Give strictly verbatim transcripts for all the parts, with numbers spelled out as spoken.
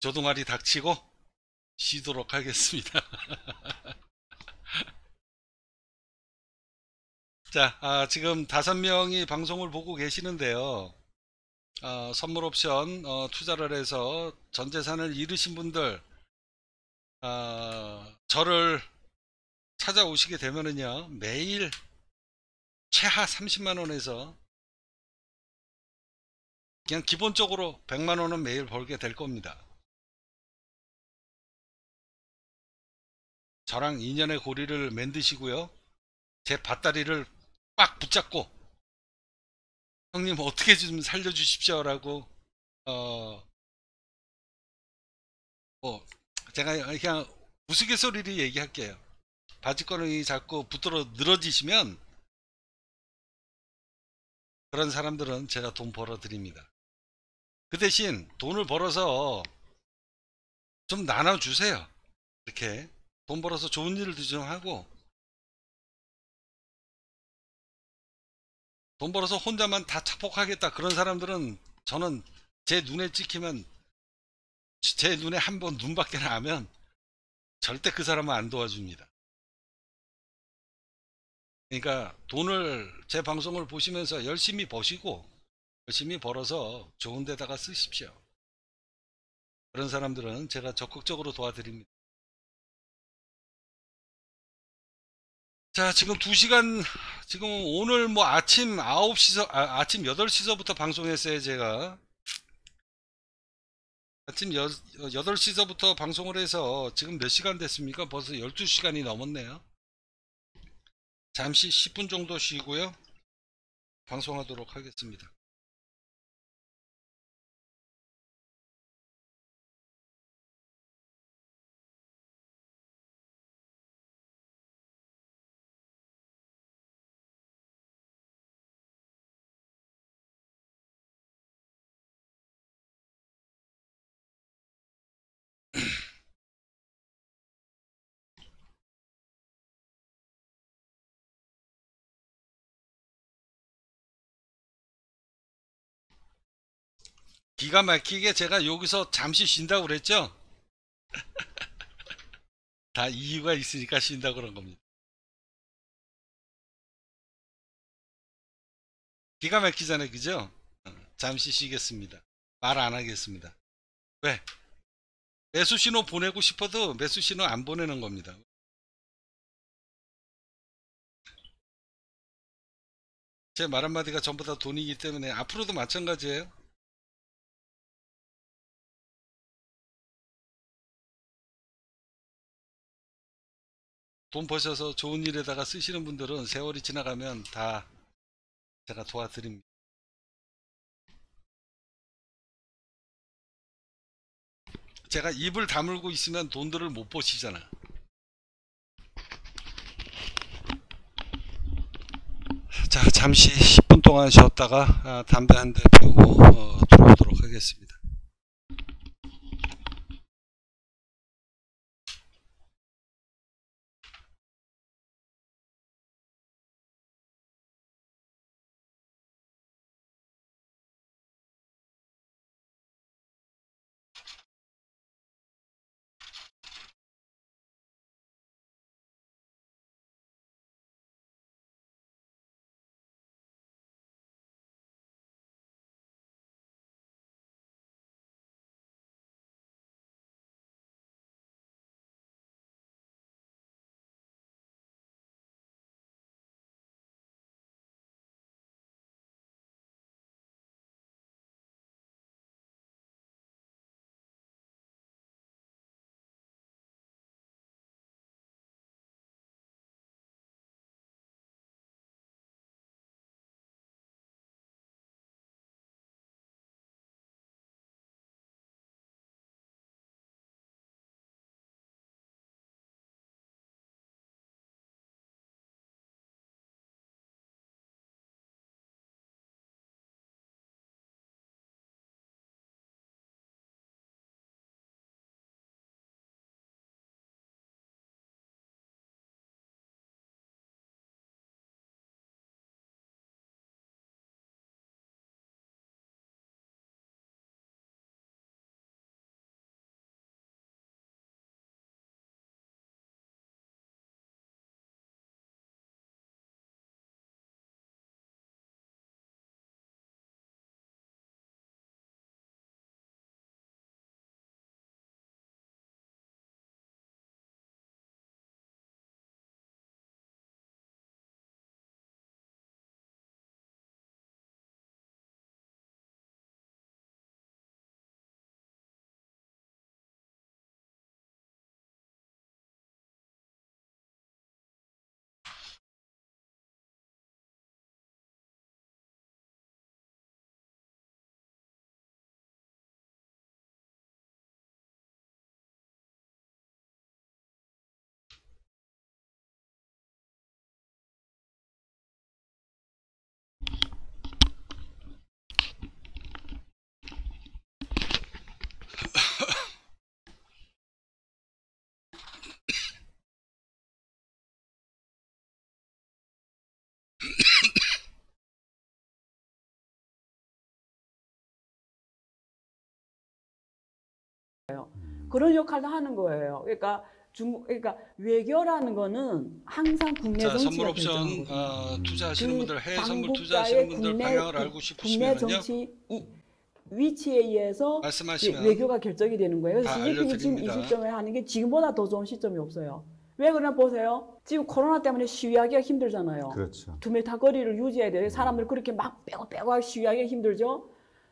조동아리 닥치고 쉬도록 하겠습니다. 자, 아, 지금 다섯 명이 방송을 보고 계시는데요. 어, 선물 옵션 어, 투자를 해서 전 재산을 잃으신 분들, 어, 저를 찾아오시게 되면은요, 매일 최하 삼십만 원에서 그냥 기본적으로 백만 원은 매일 벌게 될 겁니다. 저랑 인연의 고리를 맺으시고요. 제 밭다리를 꽉 붙잡고 형님 어떻게 좀 살려주십시오라고 어, 뭐 제가 그냥 우스갯소리를 얘기할게요. 바지가랑이 자꾸 붙들어 늘어지시면 그런 사람들은 제가 돈 벌어 드립니다. 그 대신 돈을 벌어서 좀 나눠주세요. 이렇게 돈 벌어서 좋은 일도 좀 하고, 돈 벌어서 혼자만 다 차폭하겠다 그런 사람들은 저는 제 눈에 찍히면, 제 눈에 한번 눈밖에 나면 절대 그 사람은 안 도와줍니다. 그러니까 돈을 제 방송을 보시면서 열심히 버시고 열심히 벌어서 좋은 데다가 쓰십시오. 그런 사람들은 제가 적극적으로 도와드립니다. 자, 지금 두 시간, 지금 오늘 뭐 아침 아홉 시서, 아, 아침 여덟 시서부터 방송했어요, 제가. 아침 여, 여덟 시서부터 방송을 해서 지금 몇 시간 됐습니까? 벌써 열두 시간이 넘었네요. 잠시 십 분 정도 쉬고요. 방송하도록 하겠습니다. 기가 막히게 제가 여기서 잠시 쉰다고 그랬죠? 다 이유가 있으니까 쉰다고 그런 겁니다. 기가 막히잖아요, 그죠? 어, 잠시 쉬겠습니다. 말 안 하겠습니다. 왜? 매수 신호 보내고 싶어도 매수 신호 안 보내는 겁니다. 제 말 한마디가 전부 다 돈이기 때문에 앞으로도 마찬가지예요. 돈 버셔서 좋은 일에다가 쓰시는 분들은 세월이 지나가면 다 제가 도와드립니다. 제가 입을 다물고 있으면 돈들을 못 버시잖아. 자, 잠시 십 분 동안 쉬었다가 아, 담배 한 대 피우고 어, 들어오도록 하겠습니다. 그런 역할도 하는 거예요. 그러니까 중국, 그러니까 외교라는 거는 항상 국내 자, 정치가 선물 옵션 결정하거든요. 어, 투자하시는 그 분들, 해외 선물 당국자의 투자하시는 분들 국내, 방향을 국- 알고 국내 싶으시면요. 정치 이, 위치에 의해서 말씀하시면 외교가 결정이 되는 거예요. 그래서 다 시진핑이 지금 이 알려드립니다. 시점에 하는 게 지금보다 더 좋은 시점이 없어요. 왜 그러나 보세요. 지금 코로나 때문에 시위하기가 힘들잖아요. 그렇죠. 두 미터 거리를 유지해야 돼요. 사람들 그렇게 막 빼고 빼고 시위하기가 힘들죠.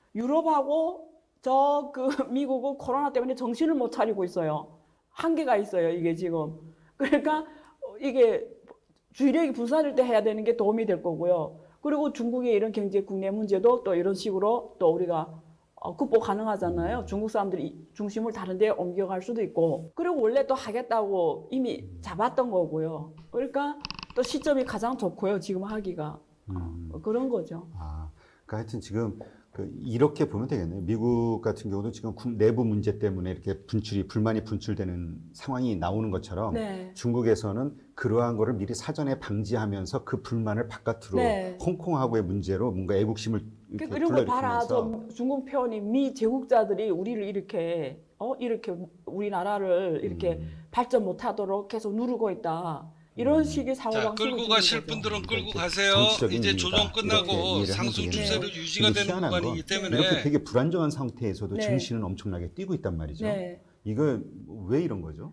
유럽하고 저 그 미국은 코로나 때문에 정신을 못 차리고 있어요. 한계가 있어요. 이게 지금. 그러니까 이게 주의력이 분산될 때 해야 되는 게 도움이 될 거고요. 그리고 중국의 이런 경제 국내 문제도 또 이런 식으로 또 우리가 어, 극복 가능하잖아요. 중국 사람들이 중심을 다른 데 옮겨갈 수도 있고. 그리고 원래 또 하겠다고 이미 잡았던 거고요. 그러니까 또 시점이 가장 좋고요. 지금 하기가. 음. 어, 그런 거죠. 아, 그러니까 하여튼 지금 그 이렇게 보면 되겠네요. 미국 같은 경우도 지금 군- 내부 문제 때문에 이렇게 분출이 불만이 분출되는 상황이 나오는 것처럼 네. 중국에서는 그러한 거를 미리 사전에 방지하면서 그 불만을 바깥으로 네. 홍콩하고의 문제로 뭔가 애국심을 이렇게 그리고 봐라, 불러일으키면서 저 중국 표현이 미 제국자들이 우리를 이렇게 어 이렇게 우리나라를 이렇게 음. 발전 못하도록 계속 누르고 있다. 이런 식의 자, 사고방식을 끌고 두는 가실 거죠. 분들은 끌고 그러니까 가세요. 정치적인 이제 이유다. 조정 이렇게 끝나고 이해를 상승 하면 추세로 되겠네요. 유지가 근데 되는 희한한 구간이기 건 때문에 이렇게 되게 불안정한 상태에서도 네. 증시는 엄청나게 뛰고 있단 말이죠. 네. 이거 왜 이런 거죠?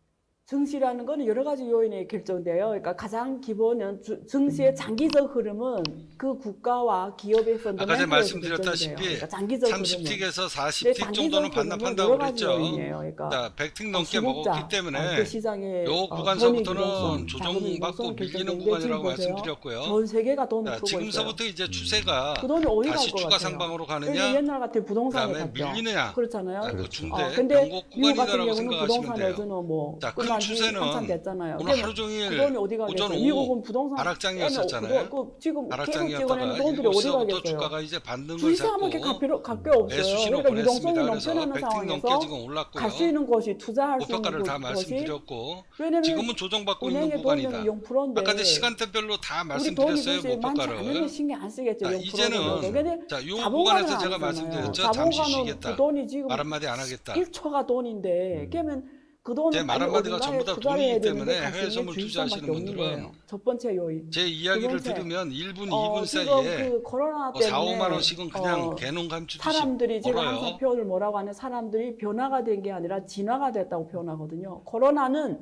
증시라는 거는 여러 가지 요인에 결정돼요. 그러니까 가장 기본은 주- 증시의 장기적 흐름은 그 국가와 기업의 아까 제가 펀더멘털에서 말씀드렸다시피 결정돼요. 그러니까 장기적 삼십 흐름은. 틱에서 사십 근데 틱 장기적 정도는 흐름은 반납한다고 여러 가지 그랬죠. 요인이에요. 그러니까 자, 백 틱 넘게 수급자, 먹었기 때문에 어, 그 시장의 요 어, 구간서부터는 돈의 조정받고 유동성을 밀리는 결정되는데 구간이라고 지금 보세요. 말씀드렸고요. 전 세계가 돈을 자, 풀고 지금서부터 있어요. 이제 추세가 그 돈이 어디 갈 다시 것 추가 같아요? 상방으로 그러니까 가느냐, 옛날 같은 부동산에 그다음에 갔죠. 밀리느냐. 그렇잖아요. 자, 그 그렇죠. 중대 어, 근데 변곡 미국 같은 구간이다라고 경우는 생각하시면 부동산 돼요. 여주는 뭐 자, 큰 끝난 지 추세는 한참 됐잖아요. 오늘 그러면 하루 종일 그 돈이 어디 가겠어요? 오전 오후 미국은 부동산 하락장이었었잖아요. 그, 그 지금 계속 하락장이었다가 찍어내는 돈들이 어디 일곱시부터 가겠어요? 주가가 이제 반등을 잡고 주식하면 갈 필요 갈 게 없어요. 매수 신호 그러니까 유동성이 보냈습니다. 그래서 넘쳐나는 백 틱 넘게 상황에서 지금 올랐고요. 갈 수 있는 곳이 투자할 수 있는 목표가를 다 곳이 말씀드렸고 왜냐면 지금은 조정받고 있는 은행에 구간이다. 돈이 영 퍼센트인데 아까 전 시간대별로 다 우리 돈이 말씀드렸어요. 그렇게 많지 않으면 목표가를. 신경 안 쓰겠죠. 자, 영 이제는 퍼센트는. 자, 요 자본가는 구간에서 제가 안 하잖아요. 말씀드렸죠. 잠시 자본가는 쉬겠다. 그 돈이 지금 말 한마디 안 하겠다. 일 초가 돈인데 그러면 그 돈을 제 말 빨리 한마디가 어딘가에 전부 다 투자를 돈이기 해야 되는데 때문에 갈 수 해외 있는 선물 주식밖에 투자하시는 없는 분들은 거예요. 첫 번째 요인. 제 이야기를 두 번째, 들으면 일 분, 어, 이 분 지금 사이에 그 코로나 뭐 때문에 사, 오만 원씩은 그냥 어, 개농 감추듯이 사람들이 제가 벌어요. 항상 표현을 뭐라고 하는 사람들이 변화가 된 게 아니라 진화가 됐다고 표현하거든요. 코로나는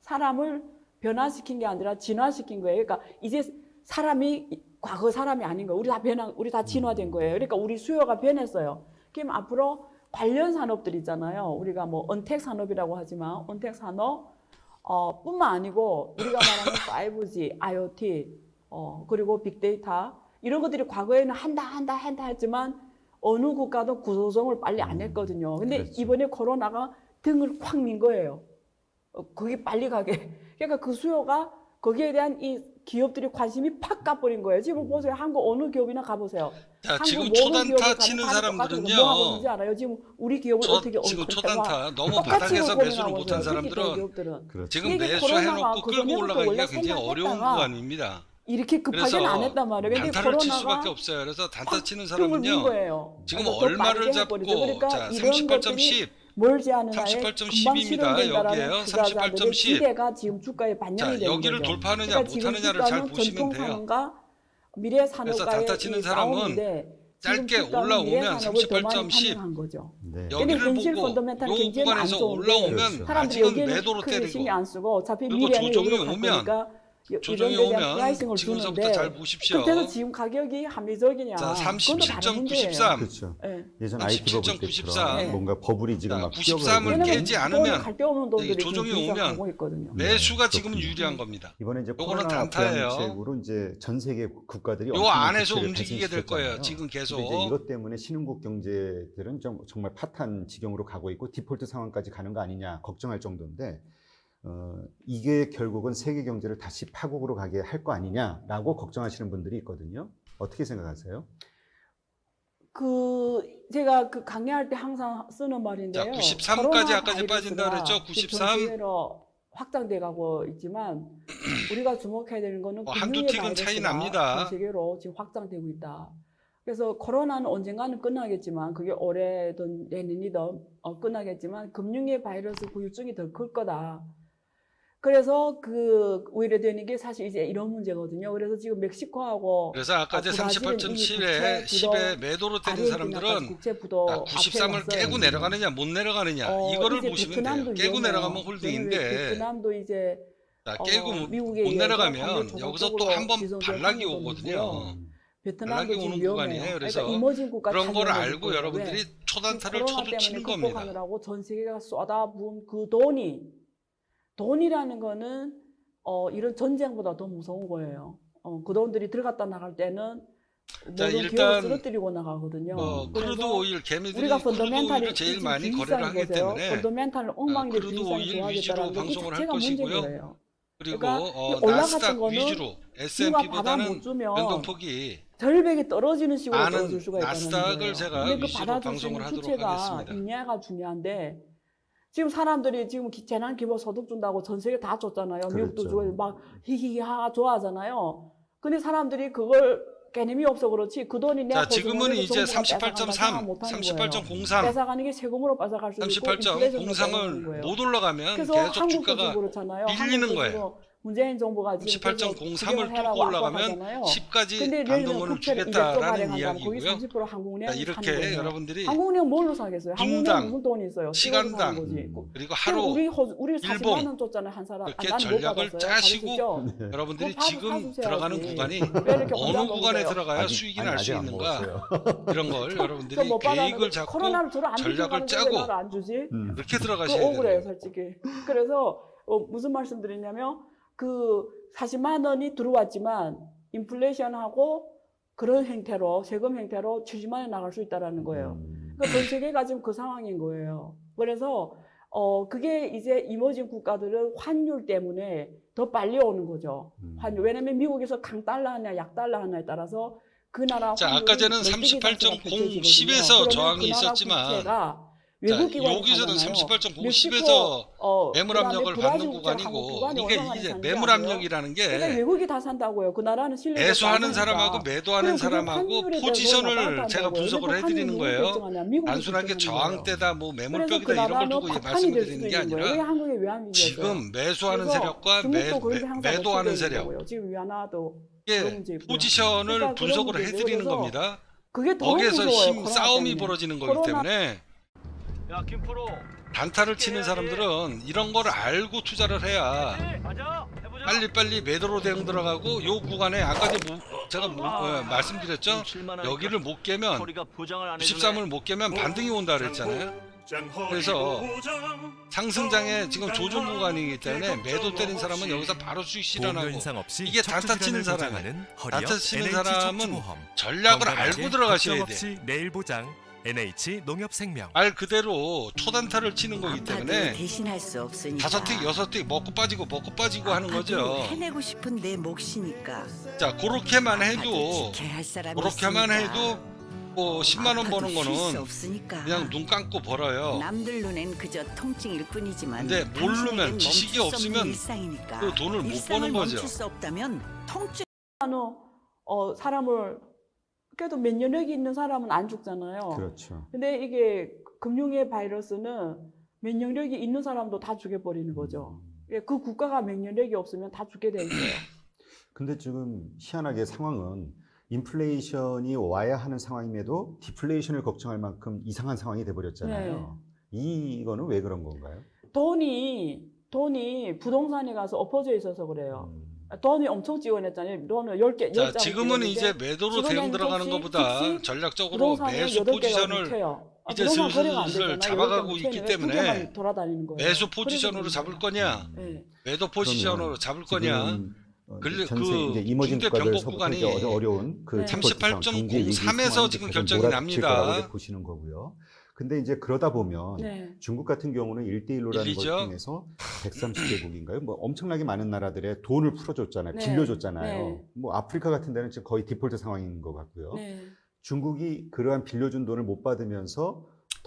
사람을 변화시킨 게 아니라 진화시킨 거예요. 그러니까 이제 사람이 과거 사람이 아닌 거예요. 우리 다 변화, 우리 다 진화된 거예요. 그러니까 우리 수요가 변했어요. 그럼 앞으로 관련 산업들 있잖아요. 우리가 뭐 언택 산업이라고 하지만 언택 산업 어, 뿐만 아니고 우리가 말하는 파이브 지, 아이오티, 어, 그리고 빅데이터 이런 것들이 과거에는 한다 한다 한다 했지만 어느 국가도 구조조정을 빨리 안 했거든요. 근데 그렇죠. 이번에 코로나가 등을 콱 민 거예요. 어, 거기 빨리 가게. 그러니까 그 수요가 거기에 대한 이 기업들이 관심이 팍 가버린 거예요. 지금 보세요. 한국 어느 기업이나 가보세요. 자, 한국 지금 모든 초단타 기업을 치는 가면 다 똑같은 거 사람들은요. 뭐 하고 있는지 알아요? 지금 우리 기업을 저, 어떻게 지금 어떻게 초단타 너무 똑같이 바닥에서 고민하고 매수를 못한 있어요. 사람들은 특히 대기업들은. 그렇죠. 지금 이게 매수해놓고 코로나가 그 끌고 전에부터 올라가기가 원래 굉장히 어려운 생각했다가 구간입니다. 이렇게 급하게는 안 했단 말이에요. 근데 단타를 칠 코로나가 수밖에 없어요. 그래서 단타 치는 등을 민 사람은요. 거예요. 지금 그래서 더 얼마를 빠르게 잡고 해버리죠. 그러니까 자, 이런 삼십팔 점 것들이 십 뭘 제하느냐에 삼십팔 점 금방 십입니다. 실현된다라는 여기에요. 투자자들의 삼십팔 점 십. 기대가 지금 주가에 반영이 자, 되는 여기를 거죠. 돌파하느냐 그러니까 지금 못하느냐를 잘 주가는 보시면 전통 돼요. 산업과 미래 그래서 단타 산업과의 치는 이 사람은 싸움인데 짧게 지금 주가는 미래 올라오면 산업을 더 삼십팔 점 많이 십. 판단한 거죠. 네. 근데 여기를 현실 보고 펀더멘탈 요 경제는 안 구간에서 좋은데 올라오면 그렇죠. 사람들이 아직은 여기에는 매도로 크게 때리고 신경 안 쓰고 어차피 그리고 미래는 조정이 여기로 갈 오면 거니까 이- 조정이 이런 데 대한 오면 프라이싱을 지금서부터 주는데 잘 보십시오. 그때도 지금 가격이 합리적이냐 자, 그건 또 삼십칠 점 다른 문제예요. 구십삼. 그렇죠. 예. 예전 삼십칠 점 아이티 버블 구십삼. 때처럼 네. 뭔가 버블이 지금 자, 막 구십삼을 뛰어가고 깨지 있는 않으면 갈데없는 돈들이 이 조정이 지금 오면 분석하고 있거든요. 매수가 지금은 그렇군요. 유리한 겁니다. 이번에 이제 요거는 코로나 단타예요. 대응책으로 이제 전 세계 국가들이 요 엄청난 안에서 부채를 움직이게 될 거예요. 발생시켰잖아요. 지금 계속. 근데 이제 이것 때문에 신흥국 경제들은 좀 정말 파탄 지경으로 가고 있고 디폴트 상황까지 가는 거 아니냐 걱정할 정도인데 어, 이게 결국은 세계 경제를 다시 파국으로 가게 할 거 아니냐라고 걱정하시는 분들이 있거든요. 어떻게 생각하세요? 그 제가 그 강의할 때 항상 쓰는 말인데요. 자, 구십삼까지 아까 이제 빠진다 그랬죠? 구십삼. 전세계로 확장돼 가고 있지만 우리가 주목해야 되는 거는 뭐 한두 금융의 틱은 차이 바이러스가 납니다. 전 세계로 지금 확장되고 있다. 그래서 코로나는 언젠가는 끝나겠지만 그게 올해든 내년이든 어, 끝나겠지만 금융의 바이러스 후유증이 더 클 거다. 그래서 그 오히려 되는 게 사실 이제 이런 문제거든요. 그래서 지금 멕시코하고 그래서 아까 제 삼십팔 점 칠에 십에 매도로 때린 사람들은 구십삼을 깨고 내려가느냐 못 내려가느냐 어, 이거를 보시면 돼요. 깨고 위험해요. 내려가면 홀딩인데 베트남도 이제 자, 깨고 어, 못, 미국에 못 의해서 내려가면 반대 여기서 또 조선적으로 한 번 지성적 반락이 행위도 오거든요. 있고요. 베트남도 연락이 지금 오는 위험해요. 구간이에요. 그래서 그러니까 이머징 국가 그런 걸 참여를 알고 있고요. 여러분들이 왜? 초단타를 코로나 쳐도 치는 때문에 겁니다. 극복하느라고 전 세계가 쏟아부은 그 돈이 돈이라는 거는 어, 이런 전쟁보다 더 무서운 거예요. 어, 그 돈들이 들어갔다 나갈 때는 자, 모든 일단 기업을 쓰러뜨리고 나가거든요. 뭐 그래서 크루드 오일 개미들이 우리가 크루드 펀더멘탈이 오일을 제일 많이 주식이 거래를 비싼 하기 거세요. 때문에 펀더멘탈을 엉망이 크루드 주식이 오일 위주로 좋아졌다는 게 그 방송을 할 자체가 문제인 것이고요. 거예요. 그리고 그러니까 어, 올라갔던 나스닥 거는 위주로 누가 받아 에스앤피보다는 못 주면 변동폭이 절벽에 떨어지는 식으로 많은 떨어질 수가 있다는 나스닥을 거예요. 제가 근데 그 위주로 받아줄 수 방송을 있는 하도록 주체가 하겠습니다. 있냐가 중요한데 지금 사람들이 지금 기- 재난 기본소득 준다고 전 세계 다 줬잖아요. 미국도 그렇죠. 주고 막 히히하 좋아하잖아요. 근데 사람들이 그걸 개념이 없어 그렇지 그 돈이 내 자, 지금은 이제 삼십팔 점 삼, 삼십팔 점 공삼, 뺏어가는 게 세금으로 뺏어갈 수 있고 삼십팔 점 공삼을 못 올라가면 그래서 계속 한국도 주가가 지금 그렇잖아요. 밀리는 한국도 거예요. 지금 문재인 정부가 지금 삼십팔 점 계속 공삼을 지정을 해라고 뚫고 올라가면 압박하잖아요. 십까지 근데 예를 들면 감동원을 국채를 이백조 주겠다라는 발행한다면 거기 이야기고요. 삼십 퍼센트 한국은행 자, 이렇게 여러분들이 한국은행 뭘로 사겠어요? 한국은행 분당, 무슨 돈이 있어요? 시간당, 거지. 음. 그리고 하루 하루 우리 허- 우리 사십만 일봉 원 줬잖아요 한 사람. 이렇게 아, 난못 전략을 받았어요. 짜시고 받으셨죠? 여러분들이 그거 지금 사주셔야지. 들어가는 구간이 왜 이렇게 혼자 어느 구간에 먹으세요? 들어가야 아직- 수익이 아니, 날 수 아직 안 있는가 먹었어요. 이런 걸 저 여러분들이 못 받았는데 계획을 잡고 코로나를 주로 안 전략을 주고 짜고 나를 안 주지? 음. 이렇게 그 들어가셔야 억울해요, 돼요. 솔직히. 그래서 어, 무슨 말씀드리냐면 그 사십만 원이 들어왔지만 인플레이션하고 그런 행태로 세금 행태로 칠십만 원이 나갈 수 있다라는 거예요. 음. 그러니까 전 세계가 지금 그 상황인 거예요. 그래서 어 그게 이제 이머징 국가들은 환율 때문에 더 빨리 오는 거죠. 음. 환율. 왜냐면 미국에서 강달러 하냐 약달러 하냐에 따라서 그 나라 자, 환율이 아까 전에는 널뛰기 삼십팔 점 자체가 공 결정이거든요. 십에서 그러면 저항이 그 나라 있었지만 국채가 자, 외국 기관이 여기서는 사잖아요. 삼십팔 점 공 멕시코, 십에서 어, 매물 그다음에 압력을 브라질 받는 국제하고 구간이고 기관이 이게 얼마나 이제 사는지 매물 아세요? 압력이라는 그러니까 게 외국이 다 산다고요. 그 나라는 실력이 매수하는 없으니까. 사람하고 매도하는 그럼 그게 사람하고 환율에 대해서 포지션을 나빠한다고요. 제가 분석을 그러니까 해드리는 환율이 거예요. 결정하냐? 미국이 단순하게 결정하는 거예요. 저항대다 뭐 그래서 매물벽이다 그 이런 걸 나라는 두고 파탄이 말씀을 될 드리는 수도 게 있는 거예요. 왜 아니라 한국에 외환위기였어요? 지금 매수하는 그래서 세력과 매, 중국도 그런 게 매, 항상 매도하는 노출되어 세력 있는 거예요. 지금 위안화도 이게 그런 문제 있고요. 포지션을 그러니까 그런 분석을 문제고요. 해드리는 그래서 겁니다. 그게 더 거기에서 무서워요. 힘 코로나 싸움이 때문에. 벌어지는 거기 코로나 때문에 야 김프로 단타를 치는 사람들은 이런 걸 알고 투자를 해야 가자 해보자. 빨리빨리 매도로 대응 들어가고 요 구간에 아까 제 뭐- 제가 뭐- 어, 말씀드렸죠. 여기를 못 깨면 우리가 보장을 안 해주네. 구십삼을 못 깨면 반등이 온다 그랬잖아요. 그래서 상승장에 지금 조정 구간이기 때문에 매도 때린 사람은 여기서 바로 수익 실현하고 이게 단타 치는 사람은 단타 치는 사람은 전략을 알고 들어가셔야 돼. 내일 보장 엔에이치 농협생명. 말 그대로 초단타를 치는 거기 때문에 대신할 수 없으니까. 다섯 틱 여섯 틱 먹고 빠지고 먹고 빠지고 하는 아파도 거죠. 해내고 싶은 내 몫이니까. 자, 그렇게만 해도 아파도 지켜야 할 사람이 그렇게만 있으니까. 해도 뭐 십만 원 버는 아파도 쉴수 거는 없으니까. 그냥 눈 감고 벌어요. 남들 눈엔 그저 통증일 뿐이지만. 근데 모르면 당신에겐 지식이 멈출 수 없는 없으면 일상이니까. 그 돈을 못 일상을 버는 거죠. 멈출 수 없다면 통증. 어, 사람을 그래도 면역력이 있는 사람은 안 죽잖아요. 그렇죠. 근데 이게 금융의 바이러스는 면역력이 있는 사람도 다 죽여버리는 거죠. 예, 그 국가가 면역력이 없으면 다 죽게 돼 있어요. 근데 지금 희한하게 상황은 인플레이션이 와야 하는 상황임에도 디플레이션을 걱정할 만큼 이상한 상황이 돼버렸잖아요. 이거는 왜 그런 건가요? 돈이 돈이 부동산에 가서 엎어져 있어서 그래요. 음. 돈이 엄청 지원했잖아요. 돈을 열 개, 자, 열 장 지금은 지원했는데 이제 매도로 지금은 대응 들어가는 혹시 것보다 혹시 전략적으로 부동산에 매수 여덟 개가 포지션을 묻혀요. 아, 이제 부동산 거래가 안 슬슬 되잖아요. 잡아가고 여덟 개 있기 묻혀있는 두 때문에 개만 돌아다니는 거예요. 매수 포지션으로 그래서 잡을 문제예요. 거냐, 네. 매도 포지션으로 잡을 거냐. 지금, 어, 근래- 전세 그 이제 이머징 중대 국가들 병법 서부터 구간이 이제 어려- 어려운 그 네. 삼십팔 점 경제 위기 공삼에서 상황이 지금 계속 결정이 몰아닥칠 납니다. 거라고 이제 보시는 거고요. 근데 이제 그러다 보면 네. 중국 같은 경우는 일대일로라는 걸 일이죠. 통해서 백삼십 개국인가요? 뭐 엄청나게 많은 나라들의 돈을 풀어줬잖아요. 네. 빌려줬잖아요. 네. 뭐 아프리카 같은 데는 지금 거의 디폴트 상황인 것 같고요. 네. 중국이 그러한 빌려준 돈을 못 받으면서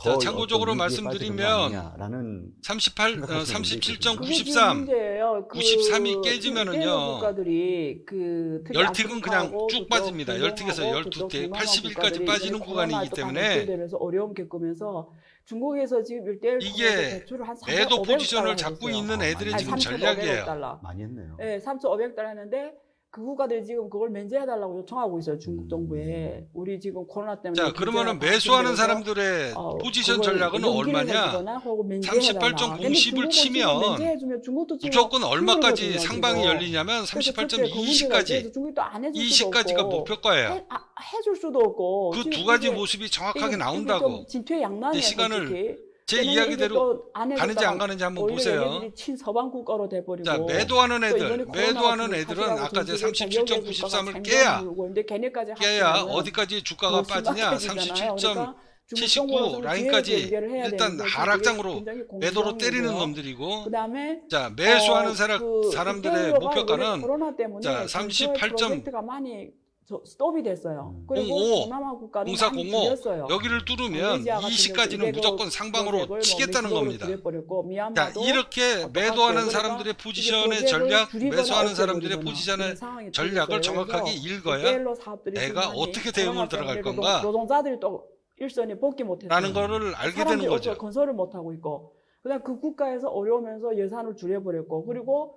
더 참고적으로 어떤 위기에 빠지는 거 말씀드리면 아니냐라는 삼십팔, 어, 생각하시는 삼십칠 점 분들이 그게 지금 구십삼, 문제예요. 그 구십삼이 깨지면은요, 일대일 국가들이 그 특히 열틱은 그냥 아프리카하고 쭉 그쪽 빠집니다. 중동하고 열틱에서 그쪽 열두 틱, 동남아 팔십일까지 국가들이 빠지는 이번에 구간이기 코로나에 또 때문에 감염되면서 어려움 겪으면서 중국에서 지금 일대일 이게 대출을 한 매도 삼천오백 달러 포지션을 잡고 해줬어요. 있는 애들의 아니, 지금 삼천오백 전략이에요. 달러. 많이 했네요. 네, 삼천오백 달러 했는데 그 국가들이 지금 그걸 면제해달라고 요청하고 있어요. 중국 음. 정부에. 우리 지금 코로나 때문에 자, 그러면은 규제가 매수하는 강화돼서 사람들의 어, 포지션 그걸 전략은 연기를 얼마냐? 해주거나 혹은 면제해달라. 삼십팔 점 근데 공십을 중국은 지금 치면 면제해주면 중국도 지금 무조건 얼마까지 힘들거든요, 상방이 지금. 열리냐면 그래서 삼십팔 점 그때 그 문제가 이십까지, 있어서 중국이 또 안 해줄 수도 이십까지가 없고 목표가예요. 해, 아, 해줄 수도 없고 그 지금 두 가지 이게- 모습이 이게- 정확하게 이게 나온다고. 좀 진퇴양난이에요. 이 시간을 솔직히. 제 왜냐면 이게 이야기대로 또 안 가는지 해줬다가 안 가는지 한번 오히려 보세요. 얘네들이 친서방 국가로 돼버리고. 자, 매도하는 또 애들, 이번에 매도하는 코로나 애들은 같은 아까 제 전국에 삼십칠 점 전력의 구십삼을 국가가 깨야, 쟁점 물고 있는데 걔네까지 깨야 합치면은 어디까지 주가가 더 빠지냐? 심각해지잖아요. 삼십칠 점 그러니까 중국 칠십구 정부로서는 라인까지 기회를 연결을 해야 일단 되는데 하락장으로 굉장히 매도로 공정이고요. 때리는 놈들이고, 그다음에 자, 매수하는 어, 사람, 그 사람들의 일대일로가 목표가는 원래 코로나 때문에 자, 근처에 삼십팔 점 프로젝트가 많이 저, 스톱이 됐어요. 음. 그리고 공오, 동남아 국가는 많이 공사공오 줄였어요. 여기를 뚫으면 말레이시아 같은 이십까지는 경우 무조건 이백억 상방으로 프로젝트를 치겠다는 뭐 겁니다. 줄여버렸고, 자, 미얀마도 이렇게 똑같고, 매도하는 그러니까 사람들의 이게 포지션의 프로젝트를 전략, 줄이거나 매수하는 사람들의 없애버리거나 포지션의 그런 상황이 전략을 생겼어요. 정확하게 그래서 읽어야 일대일로 사업들이 내가 중간에 어떻게 대응을 코로나 들어갈 때문에 건가? 노동자들이 또 일선에 복귀 못했어요. 라는 거를 알게 되는 사람들이 거죠. 어쩌- 건설을 못 하고 있고, 그다음 그 국가에서 어려우면서 예산을 줄여버렸고, 그리고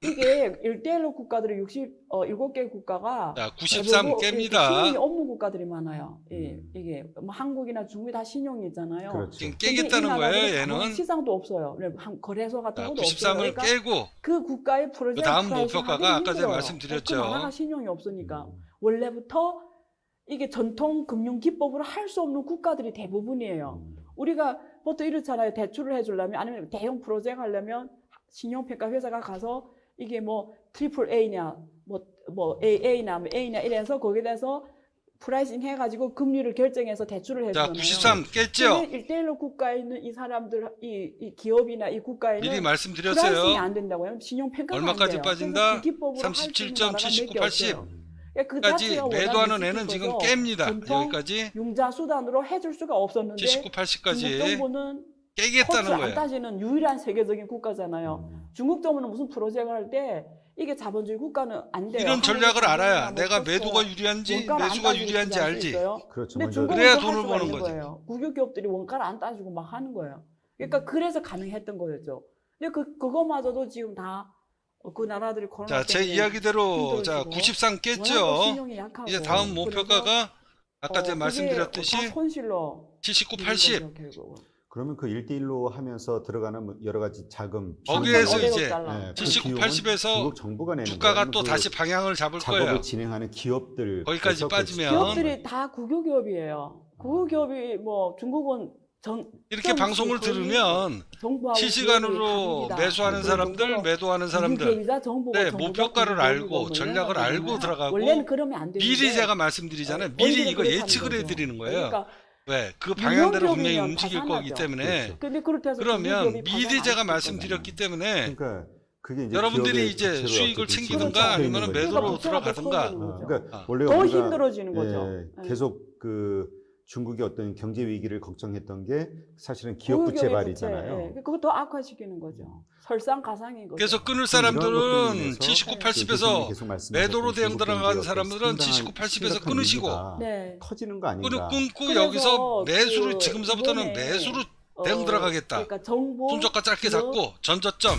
이게 일대일로 국가들이 육십칠 개 국가가 자, 구십삼 대부분 이렇게 깹니다. 신용이 없는 국가들이 많아요. 이, 음. 이게 뭐 한국이나 중국이 다 신용이 있잖아요. 그렇죠. 지금 근데 이 깨겠다는 나라들은 거예요, 아무런 얘는. 시장도 없어요. 한 거래소 같은 자, 것도 구십삼을 없어요. 그러니까 깨고, 그 국가의 프로젝트 그 다음 프라이싱 목표가가 하기는 아까 제가 힘들어요. 말씀드렸죠. 그 나라가 신용이 없으니까 음. 원래부터 이게 전통 금융 기법으로 할 수 없는 국가들이 대부분이에요. 음. 우리가 보통 이렇잖아요. 대출을 해주려면 아니면 대형 프로젝트 하려면 신용평가 회사가 가서 이게 뭐 트리플 A냐 뭐, 뭐 에이에이나 뭐 A냐 이래서 거기에 대해서 프라이싱 해가지고 금리를 결정해서 대출을 자, 해주잖아요. 구십삼 깼죠? 일대일로 국가에 있는 이 사람들, 이, 이 기업이나 이 국가에는 미리 프라이싱이 말씀드렸어요. 안 된다고요. 신용평가가 얼마까지 안 돼요. 빠진다? 그래서 그 기법으로 할수 있는 삼십칠 점 나라가 칠십구, 몇 개 팔십. 없어요. 그러니까 그 까지 자체가 매도하는 원활히 애는 지금 지켜서 깹니다. 전통 여기까지 융자 수단으로 해줄 수가 없었는데 칠십구, 중국 팔십까지 정부는 깨겠다는 코스를 안 거예요. 따지는 유일한 세계적인 국가잖아요. 음. 중국 정부는 무슨 프로젝트를 할 때 이게 자본주의 국가는 안 돼요. 이런 전략을 한국의 알아야 자본주의나 내가 뭐 매도가 코스가 유리한지 원가를 안 매수가 따지고 유리한지 투자할 수 알지. 있어요. 그렇죠. 근데 먼저 중국은 그래야 할 돈을 수가 버는 있는 거지. 거예요. 국유 기업들이 원가를 안 따지고 막 하는 거예요. 그러니까 그래서 가능했던 거였죠. 근데 그 그거마저도 지금 다 그 나라들이 코로나 자, 제 때문에 이야기대로 자, 힘들어지고 구십삼 워낙 깼죠? 신용이 약하고 이제 다음 그래서 목표가가 아까 어, 제가 그게 말씀드렸듯이 다 손실로 칠십구, 밀린 팔십. 거죠, 결국은. 그러면 그 일대일로 하면서 들어가는 뭐 여러 가지 자금 거기에서 비용은 이제 달러. 그 칠십구, 비용은 팔십에서 중국 정부가 내는 주가가 거예요. 또 그 다시 방향을 잡을 작업을 거예요. 진행하는 기업들 거기까지 그래서 그 빠지면 기업들이 다 국유 기업이에요. 국유 기업이 뭐 중국은 정 이렇게 좀 방송을 거의 들으면 정부하고 실시간으로 기업이 갑니다. 매수하는 그 사람들, 정도로 매도하는 국유 사람들 기업이자 정부가 네, 정부가 목표가를 국유 알고 기업이고 뭐 이런 전략을 거잖아요. 알고 들어가고 원래는 그러면 안 되는데 미리 제가 말씀드리잖아요. 어, 미리 원래는 이거 그렇게 예측을 하는 거죠. 해드리는 거예요. 그러니까 왜? 그 방향대로 분명히 유명기업이면 움직일 다 거기 산하죠. 때문에 그렇죠. 근데 그렇게 해서 그러면 국유 기업이 미리 발생 제가 안 말씀드렸기 때문에 그러니까 그게 이제 여러분들이 기업의 이제 부채로 수익을 어쨌든 챙기든가 지금 아니면 잡혀 있는 매도로 거죠. 들어가든가. 어, 그러니까 아. 원래가 더 우리가 힘들어지는 거죠. 예, 네. 계속 그 중국의 어떤 경제 위기를 걱정했던 게 사실은 기업 국유 부채 기업의 발이잖아요. 부채. 예. 그거 더 악화시키는 거죠. 설상가상인 거죠. 그래서 끊을 그럼 이런 것들로 사람들은 인해서 칠십구, 그 팔십에서 교수님이 계속 말씀하셨던 매도로 대응 중국 들어간 경제의 사람들은 어떤 칠십구, 팔십에서 심각한 끊으시고 위기가 네. 커지는 거 끊, 아닌가? 끊고 그래서 여기서 매수를 그 지금서부터는 이번에 매수로 대응 들어가겠다. 그러니까 정부 손저가 짧게 기업, 잡고 전저점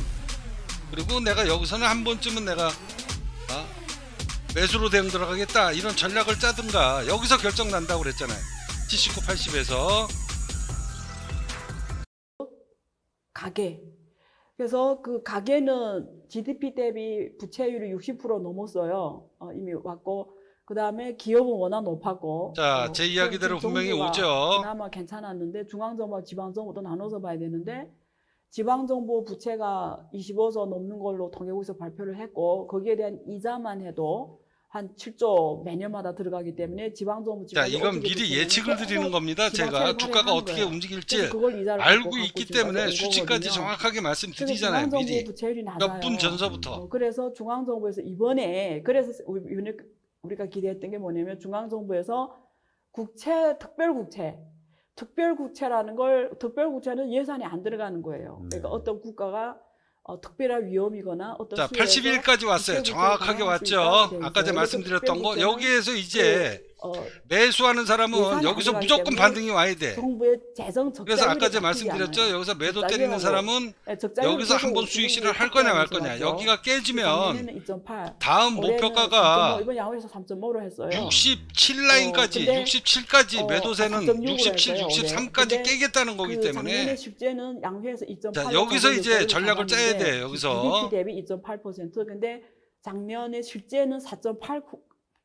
그리고 내가 여기서는 한 번쯤은 내가 아, 매수로 대응 들어가겠다 이런 전략을 짜든가 여기서 결정 난다고 그랬잖아요. 칠십구, 팔십에서 가계. 그래서 그 가계는 지디피 대비 부채율이 육십 퍼센트 넘었어요. 어, 이미 왔고 그 다음에 기업은 워낙 높았고. 자, 어, 제 이야기대로 좀 분명히 정부가 오죠. 그나마 괜찮았는데 중앙정부와 지방정부도 나눠서 봐야 되는데 지방정부 부채가 이십오 조 넘는 걸로 통계국에서 발표를 했고 거기에 대한 이자만 해도 한 칠 조 매년마다 들어가기 때문에 지방정부 자, 지방이 이건 어떻게 미리 부채를 예측을 계속 드리는 겁니다. 제가 지방채를 주가가 발행하는 어떻게 거예요. 움직일지 그래서 그걸 이자를 알고 갖고 있기 갖고 때문에 지금 수치까지 거거든요. 정확하게 그래서 말씀드리잖아요. 중앙정부 미리 부채율이 몇 낮아요. 분 전서부터. 어, 그래서 중앙정부에서 이번에 그래서 우리- 우리가 기대했던 게 뭐냐면 중앙정부에서 국채 특별국채 특별국채라는 걸 특별국채는 예산이 안 들어가는 거예요. 그러니까 네. 어떤 국가가 어, 특별한 위험이거나 어떤 자, 수요에서 팔십일 일까지 왔어요. 특별국채를 정확하게 발행할 수 왔죠. 있다고 돼 아까 제가 있어요. 말씀드렸던 거. 특별국채는 여기에서 이제 그, 어, 매수하는 사람은 예산이 여기서 안 들어가기 무조건 때문에 반등이 와야 돼. 정부의 재정 적자율이 그래서 아까 제가 바뀌지 말씀드렸죠. 않아요. 여기서 매도 적자율하고 때리는 사람은 네, 적자율 여기서 계속 한번 수익 실현을 할 확대하면서 거냐 말 거냐. 왔죠. 여기가 깨지면 작년에는 이 점 팔, 다음 올해는 목표가가 삼 점 오, 이번 양호에서 삼 점 오로 했어요. 육십칠 라인까지, 어, 근데, 육십칠까지 어, 매도세는 삼 점 육으로 육십칠, 했어요, 육십삼까지 올해. 깨겠다는 거기 그 작년에 때문에 실제는 양회에서 이 점 팔. 자, 여기서 이제 전략을 짜야 돼. 여기서 지디피 대비 이 점 팔 퍼센트. 근데 작년에 실제는 사 점 팔구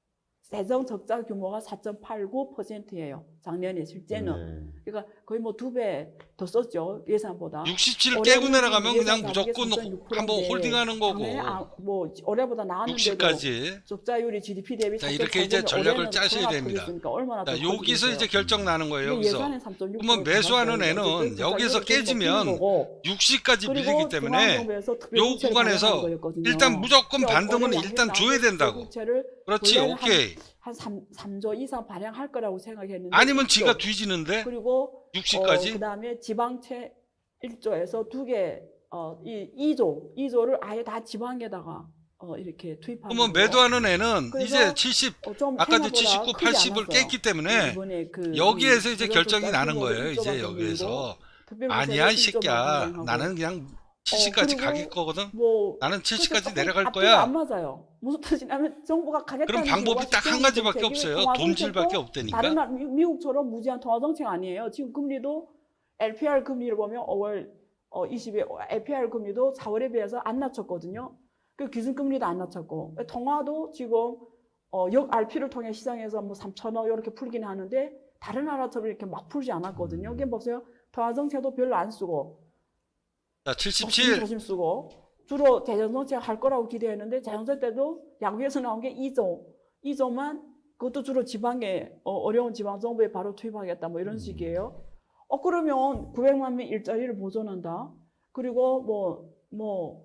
재정 적자 규모가 사 점 팔구 퍼센트예요. 작년에 실제는. 네. 그러니까 거의 뭐 두 배 더 썼죠. 예산보다. 육십칠 올해는 깨고 내려가면 그냥 예산 무조건 삼 점 육 퍼센트인데 한번 홀딩하는 거고 작년에 아, 뭐 올해보다 나왔는데도 육십까지. 적자율이 지디피 대비 자, 사 점 이렇게 팔 이제 퍼센트, 전략을 올해는 짜셔야 더 됩니다. 커지겠으니까 얼마나 더 자, 여기서 커지겠어요. 이제 결정 나는 거예요. 근데 여기서. 예산은 삼 점 육 그러면 퍼센트 매수하는 넘었어요. 애는 어쨌든 여기서 적자율이 좀 깨지면 높은 거고. 육십까지 밀리기 그리고 때문에 중앙정부에서 요 특별국채를 구간에서 발행한 거였거든요. 일단 무조건 그러니까 반등은 올해 일단 양회 줘야 된다고. 특별국채를 그렇지, 원래는 오케이. 한 삼 조 이상 발행할 거라고 생각했는데 아니면 일 조. 지가 뒤지는데 그리고 육십까지. 어, 그다음에 지방채 일 조에서 두 개, 어, 이 이 조, 이 조를 아예 다 지방에다가 어, 이렇게 투입하는 그러면 거예요. 매도하는 애는 그래서 이제 칠십, 어, 좀 아까 이제 생각보다 칠십구, 크지 팔십을 않았어요. 깼기 때문에 이번에 그 여기에서 이 이제 재정 결정이 적자 나는 규모를 거예요. 일 조가 이제 더 여기에서. 늘고 아니야, 이 특별국채를 일 조만 새끼야. 발행하고. 나는 그냥 칠십까지 그리고 가길 거거든. 뭐 나는 칠십까지 그래서 내려갈 앞뒤가 거야. 안 맞아요. 무슨 뜻이냐면 정부가 가겠다는 그럼 방법이 이유가 딱 한 가지밖에 정책이 없어요. 통화정책도 돈질밖에 없다니까. 다른 나라, 미- 미국처럼 무제한 통화정책 아니에요. 지금 금리도 엘피알 금리를 보면 오월 어, 이십에 엘피알 금리도 사월에 비해서 안 낮췄거든요. 그 기준금리도 안 낮췄고 통화도 지금 어, 역 알피를 통해 시장에서 뭐 삼천억 이렇게 풀긴 하는데 다른 나라처럼 이렇게 막 풀지 않았거든요. 이게 보세요. 통화정책도 별로 안 쓰고 자, 조심 칠십칠. 조심 쓰고 주로 재정정책 할 거라고 기대했는데 재정정 때도 양위에서 나온 게 이 조, 이 조만 그것도 주로 지방에 어, 어려운 지방 정부에 바로 투입하겠다 뭐 이런 식이에요. 어 그러면 구백만 명 일자리를 보존한다. 그리고 뭐 뭐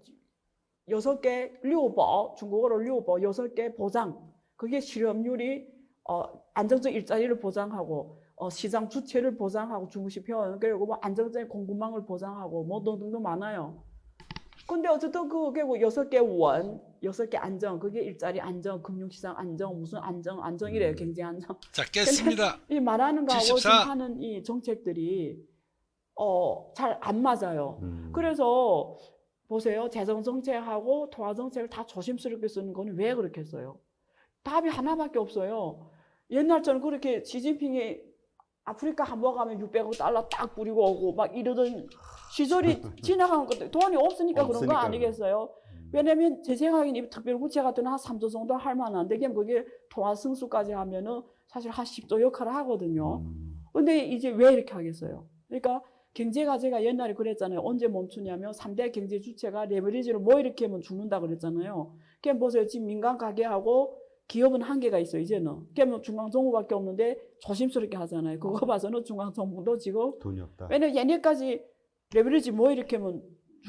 여섯 개 류보 중국어로 류보 여섯 개 보장 그게 실업률이 어, 안정적 일자리를 보장하고 어, 시장 주체를 보장하고 중국식 표현 그리고 뭐 안정적인 공급망을 보장하고 뭐 등등등 많아요. 근데 어쨌든 그게 뭐 여섯 개 원, 여섯 개 안정, 그게 일자리 안정, 금융시장 안정, 무슨 안정, 안정이래요, 경제 안정. 자, 깼습니다. 이 말하는 거하고 칠십사. 지금 하는 이 정책들이 어, 잘 안 맞아요. 음. 그래서 보세요, 재정 정책하고 통화 정책을 다 조심스럽게 쓰는 거는 왜 그렇게 써요? 답이 하나밖에 없어요. 옛날처럼 그렇게 시진핑이 아프리카 한 번 가면 육백억 달러 딱 뿌리고 오고 막 이러던 시절이 지나간 것들 돈이 없으니까 그런 거 없으니까. 아니겠어요? 왜냐면 제 생각에는 이 특별국채 같은 한 삼 조 정도 할 만한데 그냥 그게 통화 승수까지 하면은 사실 한 십 조 역할을 하거든요. 음. 근데 이제 왜 이렇게 하겠어요? 그러니까 경제가 제가 옛날에 그랬잖아요. 언제 멈추냐면 삼 대 경제 주체가 레버리지를 뭐 이렇게 하면 죽는다 그랬잖아요. 그냥 보세요. 지금 민간 가게하고 기업은 한계가 있어요. 이제는. 그러면 중앙정부밖에 없는데 조심스럽게 하잖아요. 그거 봐서는 중앙정부도 지금 돈이 없다. 왜냐면 얘네까지 레버리지 뭐 이렇게 하면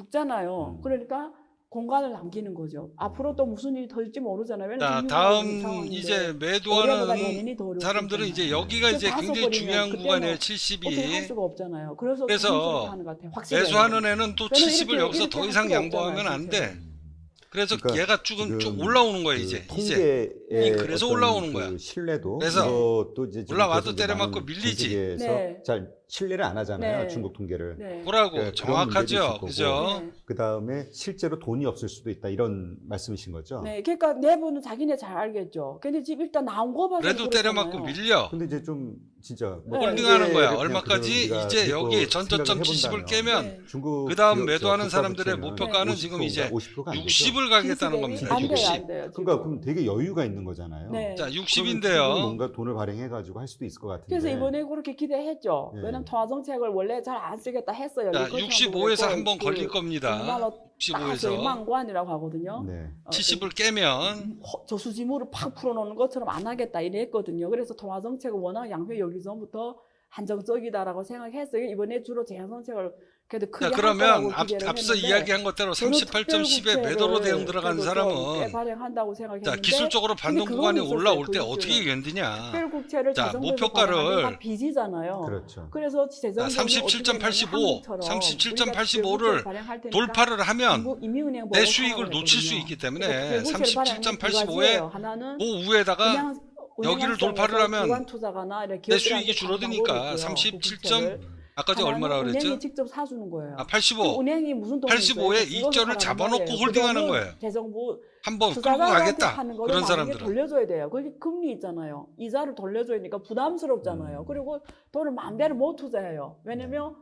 죽잖아요. 음. 그러니까 공간을 남기는 거죠. 앞으로 또 무슨 일이 더 있을지 모르잖아요. 왜냐면 자, 지금 다음 상황인데 이제 올해보다 매도하는 내년이 더 어려울 사람들은 거잖아요. 이제 여기가 이제 그래서 굉장히 다섯 중요한 버리면 구간이에요. 그때는 칠십이. 어떻게 할 수가 없잖아요. 그래서 그래서 조심스럽게 하는 것 같아요. 확실히. 매수하는 애는 또 저는 칠십을 이렇게- 여기서 이렇게 더 할 이상 수가 양보하면 없잖아요, 안 돼. 진짜. 그래서 그러니까 얘가 쭉, 쭉 지금 올라오는 거예요, 그 이제. 이제. 통계의 그래서 어떤 올라오는 그 거야. 신뢰도 그래서 이것도 이제 지금 올라와도 계속 이제 때려맞고 많은 밀리지. 전 세계에서 네. 잘 신뢰를 안 하잖아요. 네. 중국 통계를. 네. 보라고 그러니까 그런 정확하죠. 문제도 있을 그죠? 거고. 네. 그 다음에 실제로 돈이 없을 수도 있다 이런 말씀이신 거죠. 네, 그러니까 내부는 자기네 잘 알겠죠. 근데 지금 일단 나온 거 봐서 그래도 때려맞고 밀려. 근데 이제 좀 진짜 뭐 네. 홀딩하는 거야. 통계를 얼마까지 그냥 이제 믿고 여기 전저점 생각을 칠십을 해본다면 깨면 네. 중국 그 다음 기업, 매도하는 저 사람들의 국가 목표가는 부채는 지금 이제 오십 퍼센트가 안 되죠. 육십을 가겠다는 겁니다. 안 돼요, 육십. 안 돼요. 지금. 그러니까 그럼 되게 여유가 있는 거잖아요. 네. 자, 그러면 육십인데요. 뭔가 돈을 발행해가지고 할 수도 있을 것 같은데. 그래서 이번에 그렇게 기대했죠. 네. 왜냐면 통화 정책을 원래 잘 안 쓰겠다 했어요. 자, 리커창도 육십오에서 그랬고, 한번 그 걸릴 겁니다. 정말로 딱 육십오에서 저희 망관이라고 하거든요. 네. 어, 칠십을 깨면 허- 저수지물을 팍 풀어놓는 것처럼 안 하겠다 이랬거든요. 그래서 통화 정책은 워낙 양회 열기 전부터 한정적이다라고 생각했어요. 이번에 주로 재정 정책을 그래도 자, 크게 할 그러면 거라고 앞, 기대를 앞서 했는데 이야기한 것대로 저는 삼십팔 점 십에 특별국채를 매도로 대응 들어간 그래도 좀 사람은 발행한다고 자, 생각했는데 기술적으로 반등 근데 구간이 그건 올라올 있었어요. 때 그 어떻게 이슈는. 견디냐. 특별국채를 자, 재정부에서 목표가를- 발행하는 건 다 빚이잖아요. 그렇죠. 그래서 자, 재정부는 삼십칠 점 팔십오, 삼십칠 점 팔십오를 돌파를 돌파를 하면 내 수익을 놓칠 수 있기 때문에 삼십칠 점 팔십오에 하나는 그 위에다가 그냥 여기를 돌파를 하면 기관 투자가나 이렇게 내 기업들한테 수익이 줄어드니까 파는 방법이 있고요. 삼십칠 그 점 국채를. 아까 저 하나는 얼마라 그랬죠? 은행이 직접 사주는 거예요. 아, 그 팔십오. 은행이 무슨 돈이 팔십오에 있어요? 이점을 이거를 잡아놓고 하라는 홀딩하는 그거는 거예요. 재정부 한번 끌고 투자자한테 가겠다. 하는 거를 그런 나중에 사람들은. 돌려줘야 돼요. 그게 금리 있잖아요. 이자를 돌려줘야 되니까 부담스럽잖아요. 음. 그리고 돈을 마음대로 못 투자해요. 왜냐면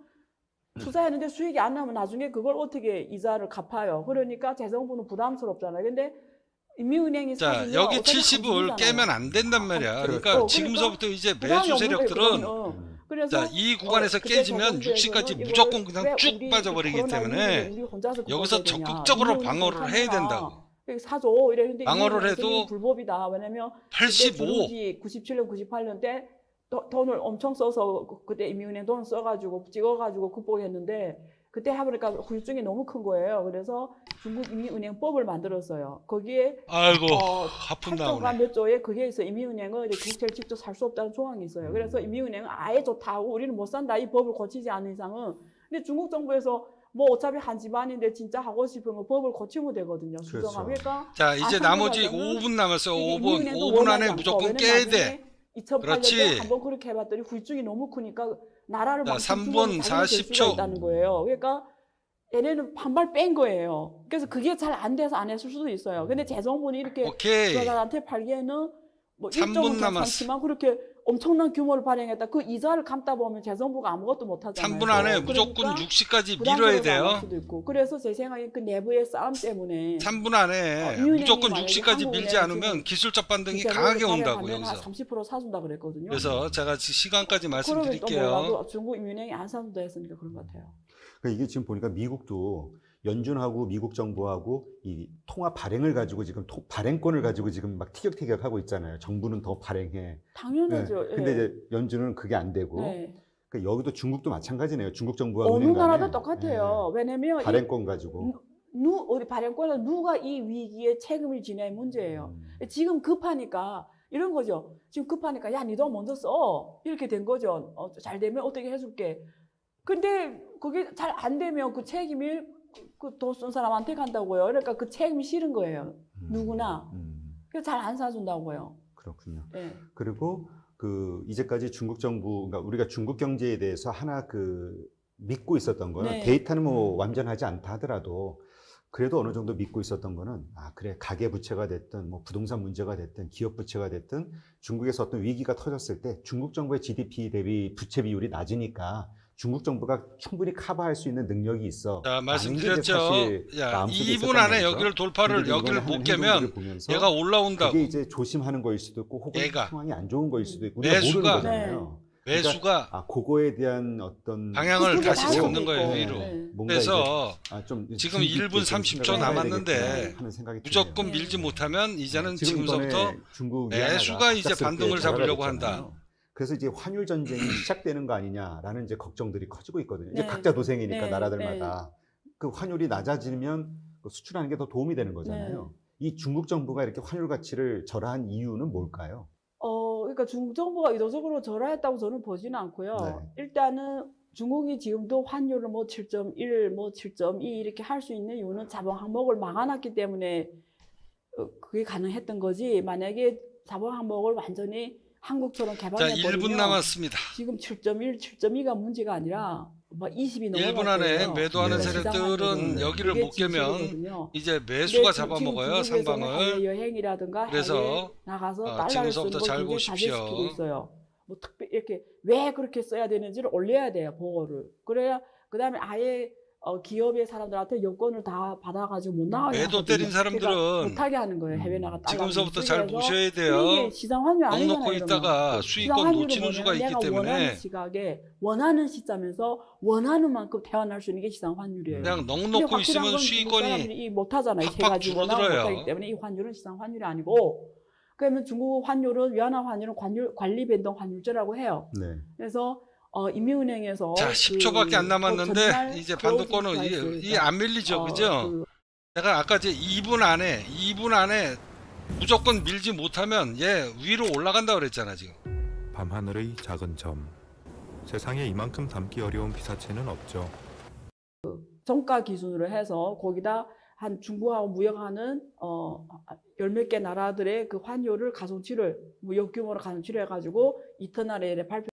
투자했는데 수익이 안 나면 나중에 그걸 어떻게 이자를 갚아요. 그러니까 재정부는 부담스럽잖아요. 근데 인민은행이 자, 사주면 여기 어차피 칠십을 감수잖아요. 깨면 안 된단 말이야. 어, 그러니까 그러니까 지금서부터 이제 부담이 매수 없는 세력들은 거예요, 그거는. 음. 그래서 자, 이 구간에서 어, 그때 깨지면 재정부에서는 육십까지 이걸 무조건 그냥 왜 쭉 우리 빠져버리기 코로나 때문에 이후에 우리 혼자서 여기서 그거 해야 되냐. 적극적으로 인민은행 방어를 해야 괜찮다. 된다고. 사줘 이랬는데 방어를 인민은행이 해도 불법이다. 왜냐면 팔십오. 구십칠 년, 구십팔 년 때 도- 돈을 엄청 써서 그- 그때 인민은행 돈을 써가지고 찍어가지고 극복했는데 그때 해보니까 후유증이 너무 큰 거예요. 그래서 중국 인민은행법을 만들었어요. 거기에 아이고 어, 하품 팔 조가 나오네. 몇 조에 거기에 있어 인민은행은 이제 국채를 직접 살 수 없다는 조항이 있어요. 그래서 인민은행은 아예 좋다고 우리는 못 산다 이 법을 고치지 않는 이상은. 근데 중국 정부에서 뭐 어차피 한 집안인데 진짜 하고 싶으면 법을 고치면 되거든요. 수정하면. 그렇죠. 그러니까 자, 이제 아산에서 나머지 가서는 오 분 남았어요. 이게 오 분. 인민은행도 오 분 안에 원하지 무조건 않고. 깨야 왜냐면 돼. 나중에 이천팔 년에 그렇지. 한번 그렇게 해봤더니 후유증이 너무 크니까 나라를 자, 막 삼 분 사십 초. 있다는 거예요. 그러니까 얘네는 반발 뺀 거예요. 그래서 그게 잘 안 돼서 안 했을 수도 있어요. 근데 재정부는 이렇게 오케이. 투자자한테 팔기에는 뭐 삼 분 일종은 남았어. 괜찮지만 그렇게 엄청난 규모를 발행했다. 그 이자를 감다 보면 재정부가 아무것도 못 하잖아요. 삼 분 안에 그러니까 무조건 육십까지 밀어야 부담스러워서 안 돼요. 할 수도 있고. 그래서 제 생각에 그 내부의 싸움 때문에 삼 분 안에 어, 이은행이 무조건 만약에 육십까지 밀지 한국은행은 않으면 지금 기술적 반등이 국채를 강하게 온다고 발행하면 한 여기서. 삼십 퍼센트 사준다 그랬거든요. 그래서 제가 지- 시간까지 그러면 또 말씀드릴게요. 몰라도 중국 인민은행이 안 사준다 했으니까 그런 것 같아요. 그러니까 이게 지금 보니까 미국도 연준하고 미국 정부하고 이 통화 발행을 가지고 지금 토, 발행권을 가지고 지금 막 티격태격하고 있잖아요. 정부는 더 발행해. 당연하죠. 네. 근데 예. 이제 연준은 그게 안 되고. 네. 그러니까 여기도 중국도 마찬가지네요. 중국 정부와 어느 은행 간에. 나라도 똑같아요. 왜냐면 네. 이 발행권 가지고. 누, 우리 발행권은 누가 이 위기에 책임을 지냐의 문제예요. 음. 지금 급하니까 이런 거죠. 지금 급하니까 야, 니도 먼저 써. 이렇게 된 거죠. 어, 잘 되면 어떻게 해줄게. 근데 그게 잘 안 되면 그 책임이 그 돈 쓴 사람한테 간다고요. 그러니까 그 책임이 싫은 거예요. 음. 누구나. 음. 그래서 잘 안 사준다고요. 그렇군요. 네. 그리고 그 이제까지 중국 정부, 그러니까 우리가 중국 경제에 대해서 하나 그 믿고 있었던 거는 네. 데이터는 뭐 완전하지 않다 하더라도 그래도 어느 정도 믿고 있었던 거는 아 그래 가계 부채가 됐든 뭐 부동산 문제가 됐든 기업 부채가 됐든 중국에서 어떤 위기가 터졌을 때 중국 정부의 지디피 대비 부채 비율이 낮으니까 중국 정부가 충분히 커버할 수 있는 능력이 있어. 자, 라는 게 이제 말씀드렸죠. 사실 야, 마음속에 이 분 있었던 안에 거죠. 여기를 돌파를 근데 여기를 이번에 못 하는 깨면 행동들을 보면서 얘가 올라온다고. 그게 이제 조심하는 거일 수도 있고 혹은 얘가. 상황이 안 좋은 거일 수도 있고 우리가 매수가. 모르는 거잖아요. 매수가 아 그거에 대한 어떤 방향을 그게 다시 나오고 잡는 거예요, 있고. 위로. 네. 뭔가 그래서 이제, 아, 좀 지금 깊게 일 분 좀 삼십 초 생각을 해야 남았는데 되겠구나 하는 생각이 무조건 드네요. 밀지 못하면 이제는 지금 지금서부터 이번에 중국 위안화가 매수가 이제 갑작스럽게 반등을 잡으려고 올라갔잖아요. 한다. 그래서 이제 환율 전쟁이 시작되는 거 아니냐라는 이제 걱정들이 커지고 있거든요. 이제 네. 각자 도생이니까 네. 나라들마다 그 환율이 낮아지면 그 수출하는 게 더 도움이 되는 거잖아요. 이 중국 정부가 이렇게 환율 가치를 절하한 이유는 뭘까요? 어, 그러니까 중국 정부가 의도적으로 절하했다고 저는 보지는 않고요. 네. 일단은 중국이 지금도 환율을 뭐 칠 점 일, 뭐 칠 점 이 이렇게 할 수 있는 이유는 자본 항목을 막아놨기 때문에 어, 그게 가능했던 거지. 만약에 자본 항목을 완전히 한국처럼 자, 개방해 일 분 버리면 남았습니다. 지금 칠 점 일, 칠 점 이가 문제가 아니라 뭐 이십이 넘어갈 일 분 안에 거예요. 매도하는 네. 세력들은 네. 여기를 그게 못 깨면 진실이거든요. 이제 근데 매수가 지금 잡아먹어요, 중국에서는 상방을. 해외 여행이라든가 그래서, 해외 나가서 어, 달러를 지금서부터 쓰는 걸 잘 굉장히 보십시오. 자제시키고 있어요. 뭐 특별 이렇게 왜 그렇게 써야 되는지를 올려야 돼요, 보고를. 그래야 그다음에 아예 어, 기업의 사람들한테 여권을 다 받아가지고 못 나가게 매도 하거든요. 때린 사람들은 그러니까 못하게 하는 거예요. 해외 나가 달러 지금서부터 잘 쓰게 해서. 보셔야 근데 돼요. 이게 시장 환율 넉 아니잖아요. 놓고 이러면. 있다가 시장 수익권 환율은 놓치는 수가 뭐냐면 있기 내가 원하는 때문에 시각에 원하는 시점에서 원하는 만큼 태어날 수 있는 게 시장 환율이에요. 그냥 넉 근데 놓고 확실한 있으면 건 중국 수익권이 사람들이 못하잖아요. 세 팍팍 가지 원하고 줄어들어요. 못하기 때문에 이 환율은 시장 환율이 아니고 그러면 중국 환율은 위안화 환율은 관율, 관리 변동 환율제라고 해요. 네. 그래서 어, 인민은행에서 자, 십 초밖에 안 그 남았는데 전날 이제 클로징 반도권은 프라이스, 이게 안 밀리죠, 어, 그죠? 그 내가 아까 이제 이 분 안에 이 분 안에 무조건 밀지 못하면 얘 위로 올라간다 그랬잖아 지금. 밤하늘의 작은 점. 세상에 이만큼 담기 어려운 피사체는 없죠. 정가 기준으로 해서 거기다 한 중국하고 무역하는 어, 열 몇 개 나라들의 그 환율을 가성치를 무역 규모로 가성치를 해가지고 이터널에 발표.